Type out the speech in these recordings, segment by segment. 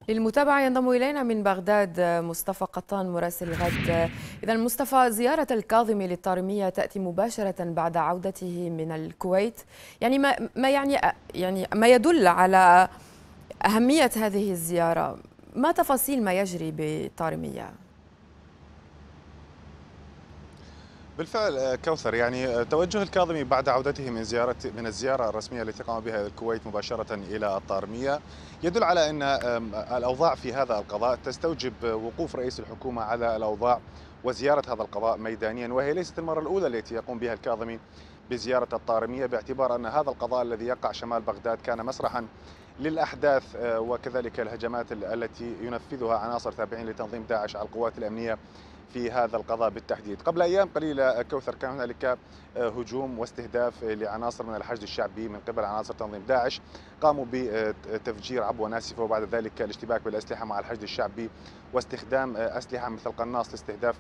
للمتابعة ينضم إلينا من بغداد مصطفى قطان مراسل غد. إذا مصطفى، زيارة الكاظمي للطارمية تأتي مباشرة بعد عودته من الكويت، يعني يعني ما يدل على أهمية هذه الزيارة. ما تفاصيل ما يجري بالطارمية؟ بالفعل كوثر، يعني توجه الكاظمي بعد عودته من الزيارة الرسمية التي قام بها إلى الكويت مباشرة إلى الطارمية يدل على أن الأوضاع في هذا القضاء تستوجب وقوف رئيس الحكومة على الأوضاع وزيارة هذا القضاء ميدانيا، وهي ليست المرة الأولى التي يقوم بها الكاظمي بزيارة الطارمية، باعتبار أن هذا القضاء الذي يقع شمال بغداد كان مسرحا للأحداث وكذلك الهجمات التي ينفذها عناصر تابعين لتنظيم داعش على القوات الأمنية في هذا القضاء بالتحديد. قبل أيام قليلة كوثر كان هنالك هجوم واستهداف لعناصر من الحشد الشعبي من قبل عناصر تنظيم داعش، قاموا بتفجير عبوة ناسفة وبعد ذلك الاشتباك بالأسلحة مع الحشد الشعبي واستخدام أسلحة مثل قناص لاستهداف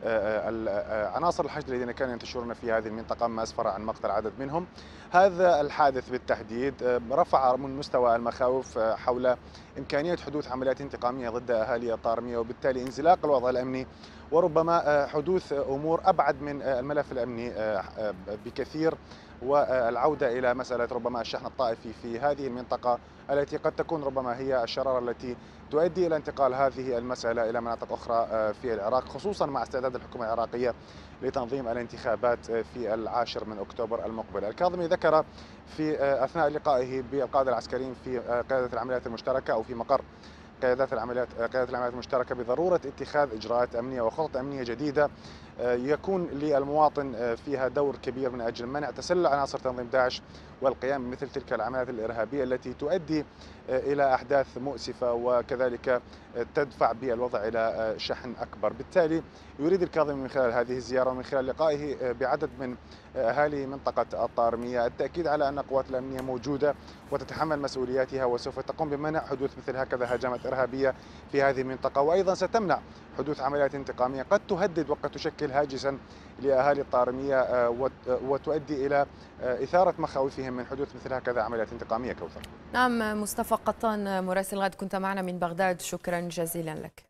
عناصر الحشد الذين كانوا ينتشرون في هذه المنطقة، ما أسفر عن مقتل عدد منهم. هذا الحادث بالتحديد رفع من مستوى المخاوف حول إمكانية حدوث عمليات انتقامية ضد أهالي الطارمية، وبالتالي انزلاق الوضع الأمني وربما حدوث أمور أبعد من الملف الأمني بكثير، والعودة إلى مسألة ربما الشحن الطائفي في هذه المنطقة التي قد تكون ربما هي الشرارة التي تؤدي إلى انتقال هذه المسألة إلى مناطق أخرى في العراق، خصوصا مع استعداد الحكومة العراقية لتنظيم الانتخابات في 10 من أكتوبر المقبل. الكاظمي ذكر في أثناء لقائه بالقادة العسكريين في قيادة العمليات المشتركة أو في مقر قيادة العمليات المشتركة بضرورة اتخاذ إجراءات أمنية وخطط أمنية جديدة يكون للمواطن فيها دور كبير من أجل منع تسلل عناصر تنظيم داعش والقيام بمثل تلك العمليات الإرهابية التي تؤدي إلى أحداث مؤسفة وكذلك تدفع بالوضع إلى شحن أكبر. بالتالي يريد الكاظمي من خلال هذه الزيارة ومن خلال لقائه بعدد من أهالي منطقة الطارمية التأكيد على أن القوات الأمنية موجودة وتتحمل مسؤولياتها وسوف تقوم بمنع حدوث مثل هكذا هجمات إرهابية في هذه المنطقة، وأيضا ستمنع حدوث عمليات انتقامية قد تهدد وقد تشكل هاجسا لأهالي الطارمية وتؤدي إلى إثارة مخاوفهم من حدوث مثل هكذا عمليات انتقامية. كوثر. نعم، مصطفى قطان مراسل غد كنت معنا من بغداد، شكرا جزيلا لك.